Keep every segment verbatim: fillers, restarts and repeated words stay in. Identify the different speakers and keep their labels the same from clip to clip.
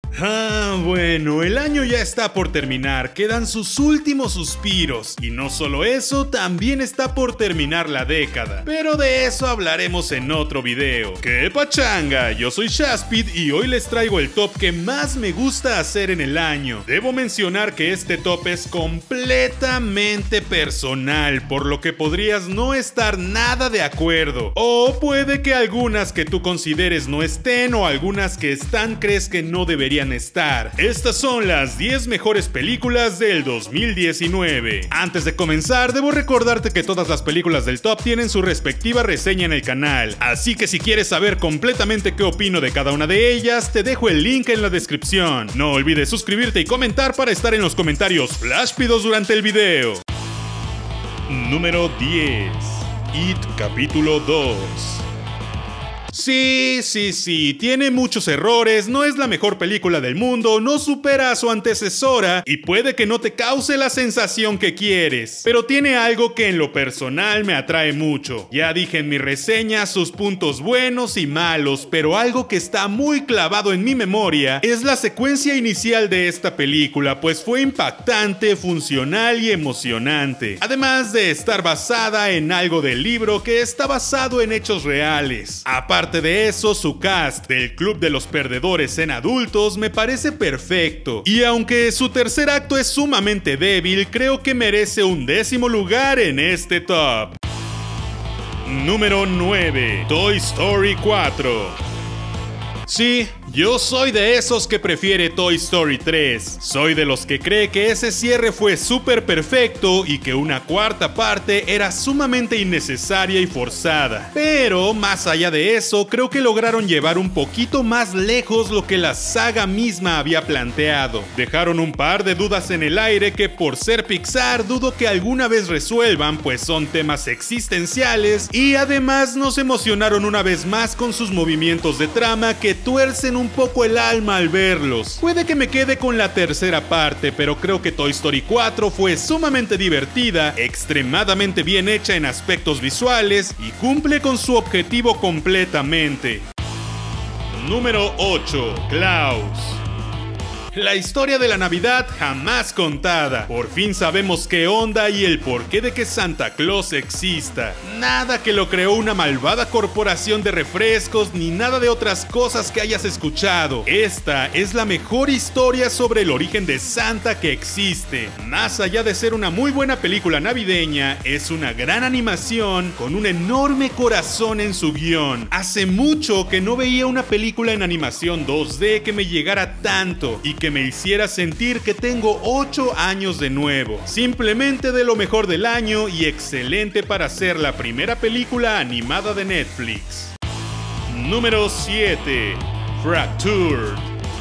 Speaker 1: Ah, bueno, el año ya está por terminar, quedan sus últimos suspiros. Y no solo eso, también está por terminar la década. Pero de eso hablaremos en otro video. ¡Qué pachanga! Yo soy Shaspid y hoy les traigo el top que más me gusta hacer en el año. Debo mencionar que este top es completamente personal, por lo que podrías no estar nada de acuerdo. O puede que algunas que tú consideres no estén o algunas que están crees que no deberían estar. Estas son las diez mejores películas del dos mil diecinueve. Antes de comenzar, debo recordarte que todas las películas del top tienen su respectiva reseña en el canal, así que si quieres saber completamente qué opino de cada una de ellas, te dejo el link en la descripción. No olvides suscribirte y comentar para estar en los comentarios flashpidos durante el video. Número diez. It capítulo dos. Sí, sí, sí, tiene muchos errores, no es la mejor película del mundo, no supera a su antecesora y puede que no te cause la sensación que quieres, pero tiene algo que en lo personal me atrae mucho. Ya dije en mi reseña sus puntos buenos y malos, pero algo que está muy clavado en mi memoria es la secuencia inicial de esta película, pues fue impactante, funcional y emocionante, además de estar basada en algo del libro que está basado en hechos reales. Aparte de eso, su cast del Club de los Perdedores en adultos me parece perfecto, y aunque su tercer acto es sumamente débil, creo que merece un décimo lugar en este top. Número nueve. Toy Story cuatro. Sí, yo soy de esos que prefiere Toy Story tres. Soy de los que cree que ese cierre fue súper perfecto y que una cuarta parte era sumamente innecesaria y forzada. Pero más allá de eso, creo que lograron llevar un poquito más lejos lo que la saga misma había planteado. Dejaron un par de dudas en el aire que, por ser Pixar, dudo que alguna vez resuelvan, pues son temas existenciales, y además nos emocionaron una vez más con sus movimientos de trama que tuercen un poco el alma al verlos. Puede que me quede con la tercera parte, pero creo que Toy Story cuatro fue sumamente divertida, extremadamente bien hecha en aspectos visuales y cumple con su objetivo completamente. Número ocho. Klaus. La historia de la Navidad jamás contada. Por fin sabemos qué onda y el porqué de que Santa Claus exista. Nada que lo creó una malvada corporación de refrescos ni nada de otras cosas que hayas escuchado. Esta es la mejor historia sobre el origen de Santa que existe. Más allá de ser una muy buena película navideña, es una gran animación con un enorme corazón en su guión. Hace mucho que no veía una película en animación dos D que me llegara tanto y que me hiciera sentir que tengo ocho años de nuevo. Simplemente de lo mejor del año y excelente para ser la primera película animada de Netflix. Número siete. Fractured.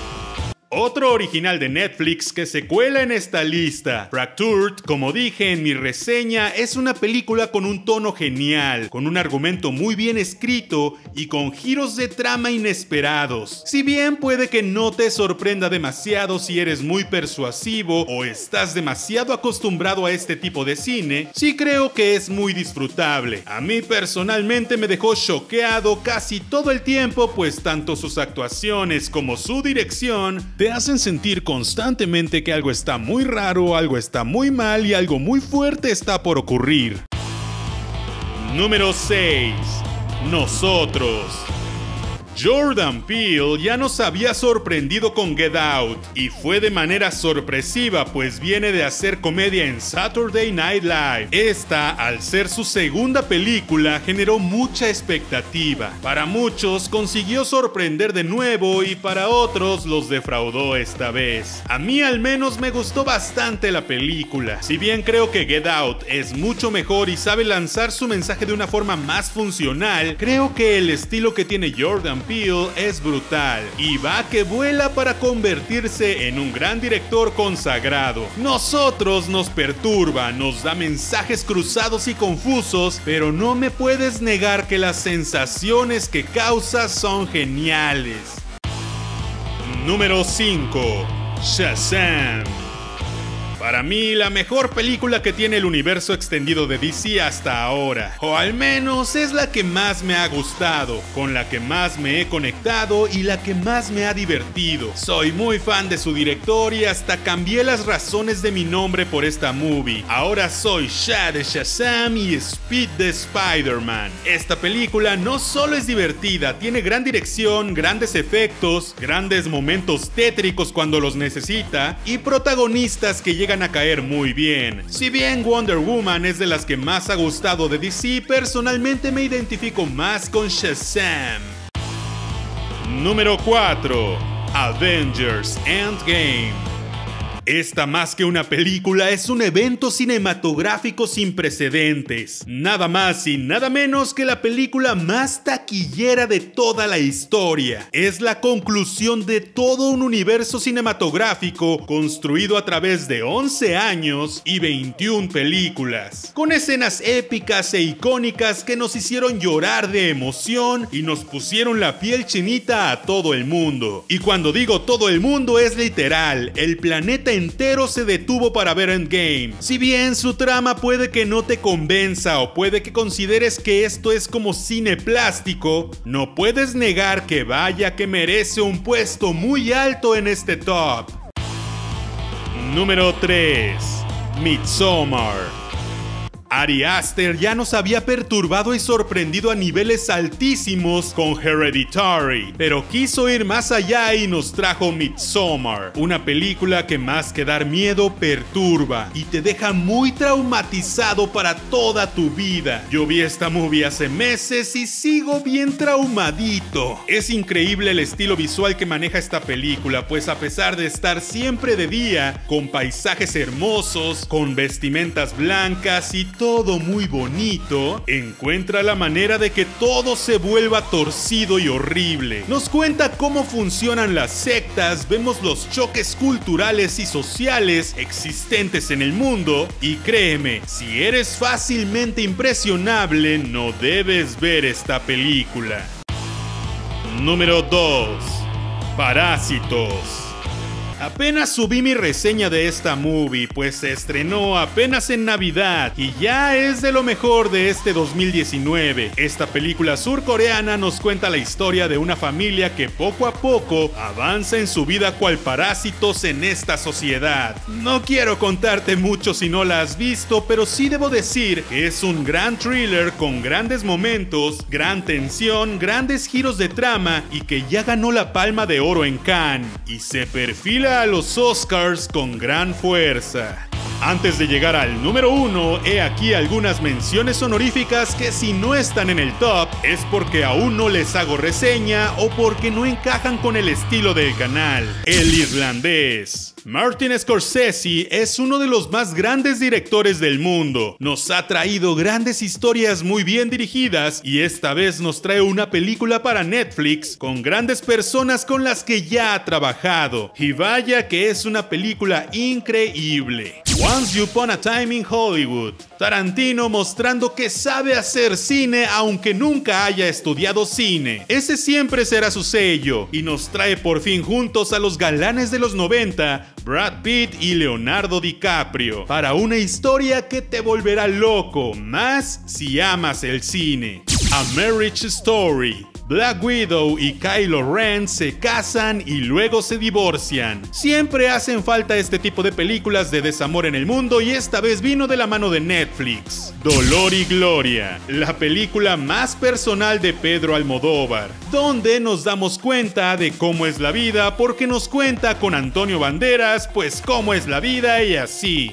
Speaker 1: Otro original de Netflix que se cuela en esta lista. Fractured, como dije en mi reseña, es una película con un tono genial, con un argumento muy bien escrito y con giros de trama inesperados. Si bien puede que no te sorprenda demasiado si eres muy persuasivo o estás demasiado acostumbrado a este tipo de cine, sí creo que es muy disfrutable. A mí personalmente me dejó choqueado casi todo el tiempo, pues tanto sus actuaciones como su dirección te hacen sentir constantemente que algo está muy raro, algo está muy mal y algo muy fuerte está por ocurrir. Número seis. Nosotros. Jordan Peele ya nos había sorprendido con Get Out, y fue de manera sorpresiva, pues viene de hacer comedia en Saturday Night Live. Esta, al ser su segunda película, generó mucha expectativa. Para muchos consiguió sorprender de nuevo y para otros los defraudó esta vez. A mí al menos me gustó bastante la película. Si bien creo que Get Out es mucho mejor y sabe lanzar su mensaje de una forma más funcional, creo que el estilo que tiene Jordan Peele es brutal y va que vuela para convertirse en un gran director consagrado. Nosotros nos perturba, nos da mensajes cruzados y confusos, pero no me puedes negar que las sensaciones que causa son geniales. Número cinco. Shazam. Para mí, la mejor película que tiene el universo extendido de D C hasta ahora, o al menos es la que más me ha gustado, con la que más me he conectado y la que más me ha divertido. Soy muy fan de su director y hasta cambié las razones de mi nombre por esta movie. Ahora soy Shad de Shazam y Speed de Spider-Man. Esta película no solo es divertida, tiene gran dirección, grandes efectos, grandes momentos tétricos cuando los necesita y protagonistas que llegan a caer muy bien. Si bien Wonder Woman es de las que más ha gustado de D C, personalmente me identifico más con Shazam. Número cuatro. Avengers Endgame. Esta, más que una película, es un evento cinematográfico sin precedentes. Nada más y nada menos que la película más taquillera de toda la historia. Es la conclusión de todo un universo cinematográfico construido a través de once años y veintiuna películas, con escenas épicas e icónicas que nos hicieron llorar de emoción y nos pusieron la piel chinita a todo el mundo. Y cuando digo todo el mundo es literal, el planeta entero se detuvo para ver Endgame. Si bien su trama puede que no te convenza o puede que consideres que esto es como cine plástico, no puedes negar que vaya que merece un puesto muy alto en este top. Número tres. Midsommar. Ari Aster ya nos había perturbado y sorprendido a niveles altísimos con Hereditary, pero quiso ir más allá y nos trajo Midsommar, una película que más que dar miedo perturba y te deja muy traumatizado para toda tu vida. Yo vi esta movie hace meses y sigo bien traumadito. Es increíble el estilo visual que maneja esta película, pues a pesar de estar siempre de día, con paisajes hermosos, con vestimentas blancas y todo muy bonito, encuentra la manera de que todo se vuelva torcido y horrible. Nos cuenta cómo funcionan las sectas, vemos los choques culturales y sociales existentes en el mundo, y créeme, si eres fácilmente impresionable, no debes ver esta película. Número dos. Parásitos. Apenas subí mi reseña de esta movie, pues se estrenó apenas en Navidad y ya es de lo mejor de este dos mil diecinueve. Esta película surcoreana nos cuenta la historia de una familia que poco a poco avanza en su vida cual parásitos en esta sociedad. No quiero contarte mucho si no la has visto, pero sí debo decir que es un gran thriller con grandes momentos, gran tensión, grandes giros de trama y que ya ganó la Palma de Oro en Cannes y se perfila a los Oscars con gran fuerza. Antes de llegar al número uno, he aquí algunas menciones honoríficas que si no están en el top es porque aún no les hago reseña o porque no encajan con el estilo del canal. El Irlandés. Martin Scorsese es uno de los más grandes directores del mundo. Nos ha traído grandes historias muy bien dirigidas y esta vez nos trae una película para Netflix con grandes personas con las que ya ha trabajado. Y vaya que es una película increíble. Once Upon a Time in Hollywood. Tarantino mostrando que sabe hacer cine aunque nunca haya estudiado cine. Ese siempre será su sello y nos trae por fin juntos a los galanes de los noventa, Brad Pitt y Leonardo DiCaprio, para una historia que te volverá loco, más si amas el cine. A Marriage Story. Black Widow y Kylo Ren se casan y luego se divorcian. Siempre hacen falta este tipo de películas de desamor en el mundo y esta vez vino de la mano de Netflix. Dolor y Gloria, la película más personal de Pedro Almodóvar, donde nos damos cuenta de cómo es la vida porque nos cuenta con Antonio Banderas, pues cómo es la vida y así.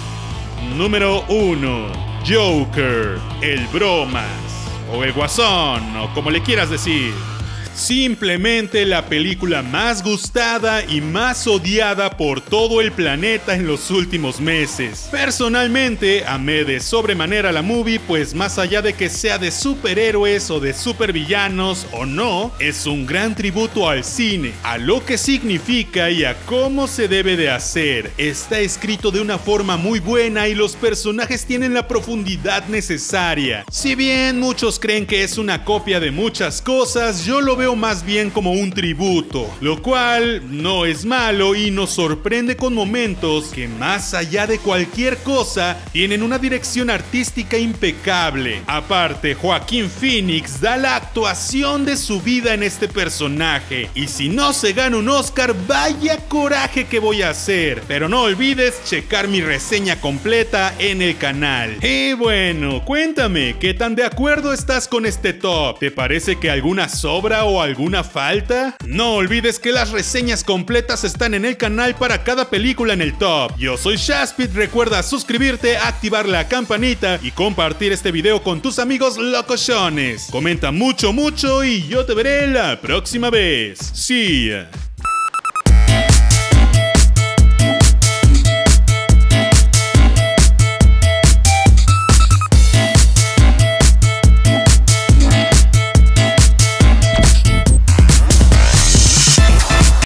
Speaker 1: Número uno. Joker, el bromas. O el Guasón, o como le quieras decir. Simplemente la película más gustada y más odiada por todo el planeta en los últimos meses. Personalmente, amé de sobremanera la movie, pues más allá de que sea de superhéroes o de supervillanos o no, es un gran tributo al cine, a lo que significa y a cómo se debe de hacer. Está escrito de una forma muy buena y los personajes tienen la profundidad necesaria. Si bien muchos creen que es una copia de muchas cosas, yo lo veo veo más bien como un tributo, lo cual no es malo y nos sorprende con momentos que más allá de cualquier cosa tienen una dirección artística impecable. Aparte, Joaquín Phoenix da la actuación de su vida en este personaje, y si no se gana un Oscar, vaya coraje que voy a hacer. Pero no olvides checar mi reseña completa en el canal. Y bueno, cuéntame, ¿qué tan de acuerdo estás con este top? ¿Te parece que alguna sobra o alguna falta? No olvides que las reseñas completas están en el canal para cada película en el top. Yo soy Shaspit, recuerda suscribirte, activar la campanita y compartir este video con tus amigos locochones. Comenta mucho mucho y yo te veré la próxima vez. See ya.